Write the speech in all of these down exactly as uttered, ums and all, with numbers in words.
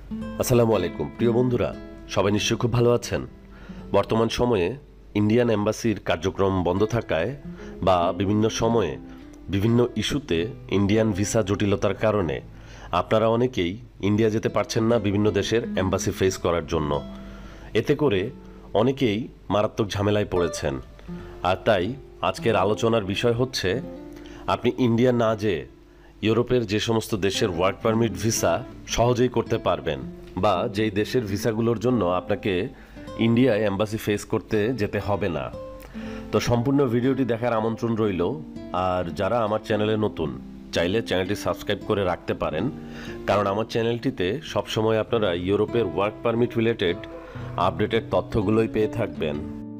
আসসালামু আলাইকুম প্রিয় বন্ধুরা, সবাই নিশ্চয়ই খুব ভালো আছেন। বর্তমান সময়ে ইন্ডিয়ান এম্বাসির কার্যক্রম বন্ধ থাকায় বা বিভিন্ন সময়ে বিভিন্ন ইস্যুতে ইন্ডিয়ান ভিসা জটিলতার কারণে আপনারা অনেকেই ইন্ডিয়া যেতে পারছেন না বিভিন্ন দেশের এম্বাসি ফেস করার জন্য। এতে করে অনেকেই মারাত্মক ঝামেলায় পড়েছেন। আর তাই আজকের আলোচনার বিষয় হচ্ছে আপনি ইন্ডিয়া না যেয়ে ইউরোপের যে সমস্ত দেশের ওয়ার্ক পারমিট ভিসা সহজেই করতে পারবেন, বা যেই দেশের ভিসাগুলোর জন্য আপনাকে ইন্ডিয়ায় এম্বাসি ফেস করতে যেতে হবে না। তো সম্পূর্ণ ভিডিওটি দেখার আমন্ত্রণ রইল। আর যারা আমার চ্যানেলে নতুন, চাইলে চ্যানেলটি সাবস্ক্রাইব করে রাখতে পারেন, কারণ আমার চ্যানেলটিতে সবসময় আপনারা ইউরোপের ওয়ার্ক পারমিট রিলেটেড আপডেটেড তথ্যগুলোই পেয়ে থাকবেন।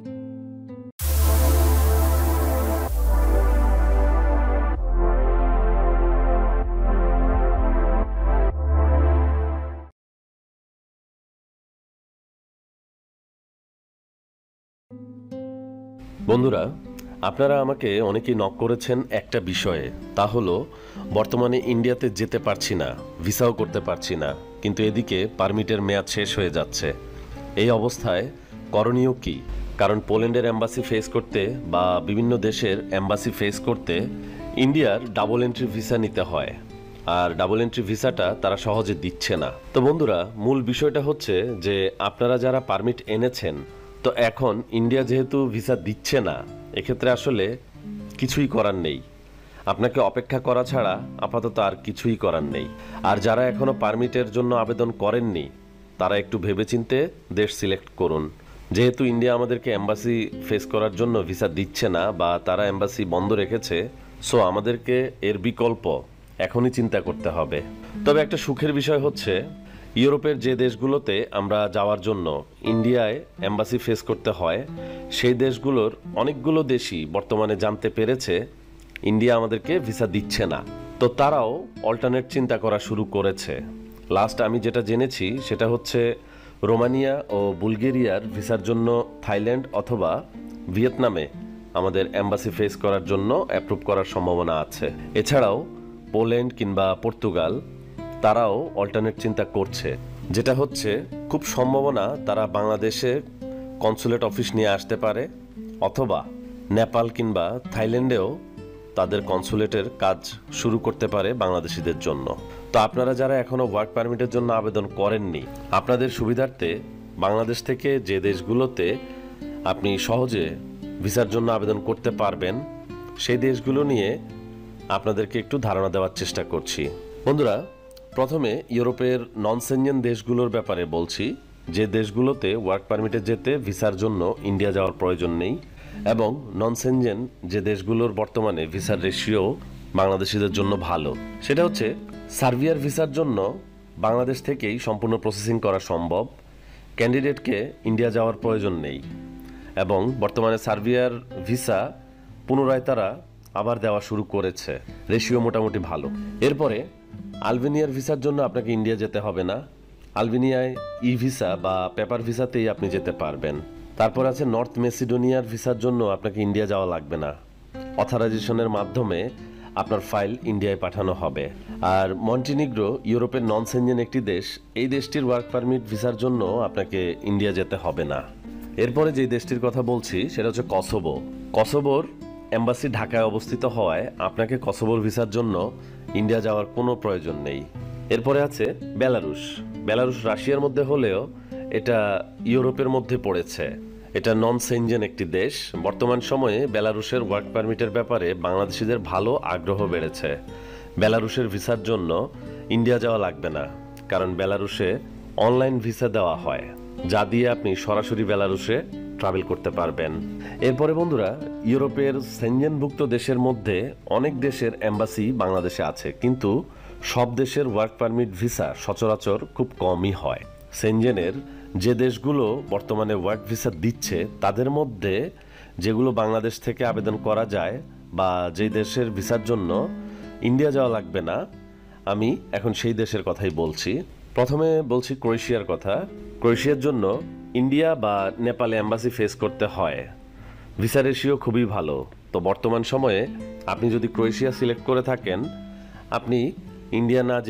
বন্ধুরা, আপনারা আমাকে অনেকেই নক করেছেন একটা বিষয়ে, তা হলো বর্তমানে ইন্ডিয়াতে যেতে পারছি না, ভিসাও করতে পারছি না, কিন্তু এদিকে পারমিটের মেয়াদ শেষ হয়ে যাচ্ছে। এই অবস্থায় করণীয় কি? কারণ পোল্যান্ডের এম্বাসি ফেস করতে বা বিভিন্ন দেশের এম্বাসি ফেস করতে ইন্ডিয়ার ডাবল এন্ট্রি ভিসা নিতে হয়, আর ডাবল এন্ট্রি ভিসাটা তারা সহজে দিচ্ছে না। তো বন্ধুরা, মূল বিষয়টা হচ্ছে যে আপনারা যারা পারমিট এনেছেন, তো এখন ইন্ডিয়া যেহেতু ভিসা দিচ্ছে না, এক্ষেত্রে আসলে কিছুই করার নেই, আপনাকে অপেক্ষা করা ছাড়া আপাতত আর কিছুই করার নেই। আর যারা এখনো পারমিটের জন্য আবেদন করেননি, তারা একটু ভেবেচিন্তে দেশ সিলেক্ট করুন। যেহেতু ইন্ডিয়া আমাদেরকে এম্বাসি ফেস করার জন্য ভিসা দিচ্ছে না বা তারা এম্বাসি বন্ধ রেখেছে, সো আমাদেরকে এর বিকল্প এখনই চিন্তা করতে হবে। তবে একটা সুখের বিষয় হচ্ছে, ইউরোপের যে দেশগুলোতে আমরা যাওয়ার জন্য ইন্ডিয়ায় এম্বাসি ফেস করতে হয়, সেই দেশগুলোর অনেকগুলো দেশই বর্তমানে জানতে পেরেছে ইন্ডিয়া আমাদেরকে ভিসা দিচ্ছে না, তো তারাও অল্টারনেট চিন্তা করা শুরু করেছে। লাস্ট আমি যেটা জেনেছি সেটা হচ্ছে রোমানিয়া ও বুলগেরিয়ার ভিসার জন্য থাইল্যান্ড অথবা ভিয়েতনামে আমাদের এম্বাসি ফেস করার জন্য অ্যাপ্রুভ করার সম্ভাবনা আছে। এছাড়াও পোল্যান্ড কিংবা পর্তুগাল, তারাও অল্টারনেট চিন্তা করছে, যেটা হচ্ছে খুব সম্ভাবনা তারা বাংলাদেশে কনসুলেট অফিস নিয়ে আসতে পারে, অথবা নেপাল কিংবা থাইল্যান্ডেও তাদের কনসুলেটের কাজ শুরু করতে পারে বাংলাদেশিদের জন্য। তো আপনারা যারা এখনো ওয়ার্ক পারমিটের জন্য আবেদন করেননি, আপনাদের সুবিধার্থে বাংলাদেশ থেকে যে দেশগুলোতে আপনি সহজে ভিসার জন্য আবেদন করতে পারবেন, সেই দেশগুলো নিয়ে আপনাদেরকে একটু ধারণা দেওয়ার চেষ্টা করছি। বন্ধুরা, প্রথমে ইউরোপের নন সেনজেন দেশগুলোর ব্যাপারে বলছি, যে দেশগুলোতে ওয়ার্ক পারমিটে যেতে ভিসার জন্য ইন্ডিয়া যাওয়ার প্রয়োজন নেই, এবং নন সেনজেন যে দেশগুলোর বর্তমানে ভিসার রেশিও বাংলাদেশিদের জন্য ভালো। সেটা হচ্ছে সার্বিয়ার ভিসার জন্য বাংলাদেশ থেকেই সম্পূর্ণ প্রসেসিং করা সম্ভব, ক্যান্ডিডেটকে ইন্ডিয়া যাওয়ার প্রয়োজন নেই, এবং বর্তমানে সার্বিয়ার ভিসা পুনরায় তারা আবার দেওয়া শুরু করেছে, রেশিও মোটামুটি ভালো। এরপরে আলবেনিয়ার ভিসার জন্য আপনাকে ইন্ডিয়া যেতে হবে না, আলবেনিয়ায় ই ভিসা বা পেপার ভিসাতেই আপনি যেতে পারবেন। তারপর আছে নর্থ মেসিডোনিয়ার ভিসার জন্য আপনাকে ইন্ডিয়া যাওয়া লাগবে না, অথরাইজেশনের মাধ্যমে আপনার ফাইল ইন্ডিয়ায় পাঠানো হবে। আর মন্টিনিগ্রো ইউরোপের নন সেনজেন একটি দেশ, এই দেশটির ওয়ার্ক পারমিট ভিসার জন্য আপনাকে ইন্ডিয়া যেতে হবে না। এরপরে যে দেশটির কথা বলছি সেটা হচ্ছে কসোভো। কসোভোর এম্বাসি ঢাকায় অবস্থিত হওয়ায় আপনাকে কসোভোর ভিসার জন্য ইন্ডিয়া যাওয়ার কোনো প্রয়োজন নেই। এরপরে আছে বেলারুশ। বেলারুশ রাশিয়ার মধ্যে হলেও এটা ইউরোপের মধ্যে পড়েছে, এটা নন সেনজেন একটি দেশ। বর্তমান সময়ে বেলারুশের ওয়ার্ক পারমিটের ব্যাপারে বাংলাদেশিদের ভালো আগ্রহ বেড়েছে। বেলারুশের ভিসার জন্য ইন্ডিয়া যাওয়া লাগবে না, কারণ বেলারুশে অনলাইন ভিসা দেওয়া হয়, যা দিয়ে আপনি সরাসরি বেলারুশে ট্রাভেল করতে পারবেন। এরপরে বন্ধুরা, ইউরোপের সেনজেনভুক্ত দেশের মধ্যে অনেক দেশের এম্বাসি বাংলাদেশে আছে, কিন্তু সব দেশের ওয়ার্ক পারমিট ভিসা সচরাচর খুব কমই হয়। সেনজেনের যে দেশগুলো বর্তমানে ওয়ার্ক ভিসা দিচ্ছে, তাদের মধ্যে যেগুলো বাংলাদেশ থেকে আবেদন করা যায় বা যেই দেশের ভিসার জন্য ইন্ডিয়া যাওয়া লাগবে না, আমি এখন সেই দেশের কথাই বলছি। প্রথমে বলছি ক্রোয়েশিয়ার কথা। ক্রোয়েশিয়ার জন্য ইন্ডিয়া বা নেপালে এম্বাসি ফেস করতে হয়, ভিসা রেশিও খুবই ভালো। তো বর্তমান সময়ে আপনি যদি ক্রোয়েশিয়া সিলেক্ট করে থাকেন, আপনি ইন্ডিয়া না যেয়ে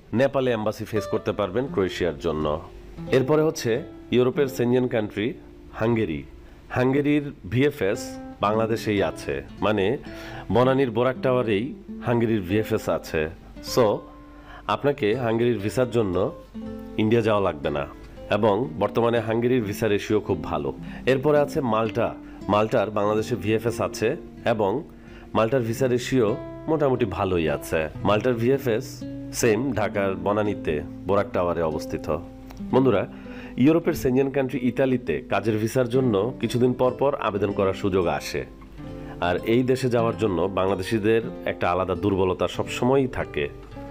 নেপালে এম্বাসি ফেস করতে পারবেন ক্রোয়েশিয়ার জন্য। এরপরে হচ্ছে ইউরোপের সেনজেন কান্ট্রি হাঙ্গেরি। হাঙ্গেরির ভিএফএস বাংলাদেশেই আছে, মানে বনানীর বোরাক টাওয়ারেই হাঙ্গেরির ভিএফএস আছে। সো আপনাকে হাঙ্গেরির ভিসার জন্য ইন্ডিয়া যাওয়া লাগবে না, এবং বর্তমানে হাঙ্গেরির ভিসা রেশিও খুব ভালো। এরপরে আছে মাল্টা। মাল্টার বাংলাদেশে ভিএফএস আছে এবং মাল্টার ভিসা রেশিও মোটামুটি ভালোই আছে। মাল্টার ভিএফএস সেম ঢাকার বনানীতে বোরাক টাওয়ারে অবস্থিত। বন্ধুরা, ইউরোপের সেনজেন কান্ট্রি ইতালিতে কাজের ভিসার জন্য কিছুদিন পর পর আবেদন করার সুযোগ আসে, আর এই দেশে যাওয়ার জন্য বাংলাদেশিদের একটা আলাদা দুর্বলতা সবসময়ই থাকে।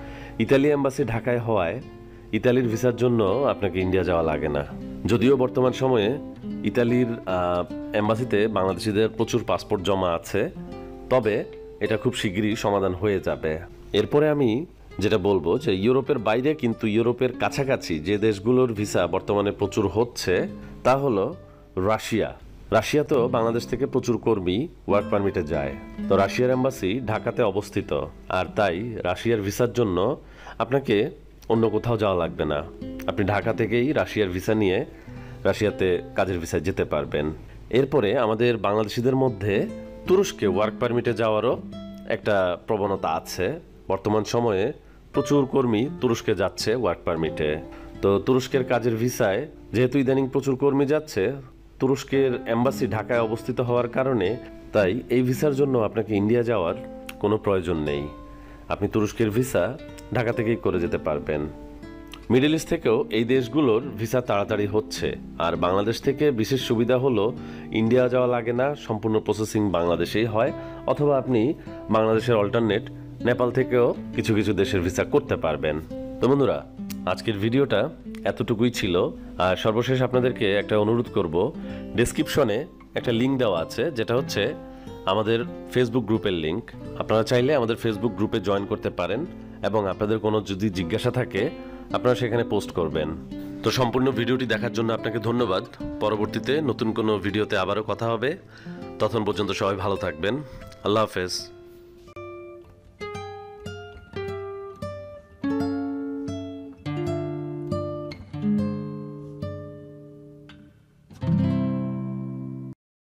ইতালি এম্বাসি ঢাকায় হওয়ায় ইতালির ভিসার জন্য আপনাকে ইন্ডিয়া যাওয়া লাগে না। যদিও বর্তমান সময়ে ইতালির এম্বাসিতে বাংলাদেশিদের প্রচুর পাসপোর্ট জমা আছে, তবে এটা খুব শিগগিরই সমাধান হয়ে যাবে। এরপরে আমি যেটা বলবো যে ইউরোপের বাইরে কিন্তু ইউরোপের কাছাকাছি যে দেশগুলোর ভিসা বর্তমানে প্রচুর হচ্ছে তা হলো রাশিয়া। রাশিয়া তো বাংলাদেশ থেকে প্রচুর কর্মী ওয়ার্ক পারমিটে যায়, তো রাশিয়ার এম্বাসি ঢাকাতে অবস্থিত, আর তাই রাশিয়ার ভিসার জন্য আপনাকে অন্য কোথাও যাওয়া লাগবে না। আপনি ঢাকা থেকেই রাশিয়ার ভিসা নিয়ে রাশিয়াতে কাজের ভিসায় যেতে পারবেন। এরপরে আমাদের বাংলাদেশিদের মধ্যে তুরস্কে ওয়ার্ক পারমিটে যাওয়ারও একটা প্রবণতা আছে। বর্তমান সময়ে প্রচুর কর্মী তুরস্কে যাচ্ছে ওয়ার্ক পারমিটে। তো তুরস্কের কাজের ভিসায় যেহেতু ইদানিং প্রচুর কর্মী যাচ্ছে, তুরস্কের এম্বাসি ঢাকায় অবস্থিত হওয়ার কারণে তাই এই ভিসার জন্য আপনাকে ইন্ডিয়া যাওয়ার কোনো প্রয়োজন নেই। আপনি তুরস্কের ভিসা ঢাকা থেকেই করে যেতে পারবেন। মিডল ইস্ট থেকেও এই দেশগুলোর ভিসা তাড়াতাড়ি হচ্ছে, আর বাংলাদেশ থেকে বিশেষ সুবিধা হলো ইন্ডিয়া যাওয়া লাগে না, সম্পূর্ণ প্রসেসিং বাংলাদেশেই হয়, অথবা আপনি বাংলাদেশের অল্টারনেট নেপাল থেকেও কিছু কিছু দেশের ভিসা করতে পারবেন। তো বন্ধুরা, আজকের ভিডিওটা এতটুকুই ছিল। আর সর্বশেষ আপনাদেরকে একটা অনুরোধ করব, ডেসক্রিপশনে একটা লিঙ্ক দেওয়া আছে, যেটা হচ্ছে আমাদের ফেসবুক গ্রুপের লিঙ্ক। আপনারা চাইলে আমাদের ফেসবুক গ্রুপে জয়েন করতে পারেন, এবং আপনাদের কোনো যদি জিজ্ঞাসা থাকে আপনারা সেখানে পোস্ট করবেন। তো সম্পূর্ণ ভিডিওটি দেখার জন্য আপনাকে ধন্যবাদ। পরবর্তীতে নতুন কোনো ভিডিওতে আবারও কথা হবে। তখন পর্যন্ত সবাই ভালো থাকবেন। আল্লাহ হাফেজ।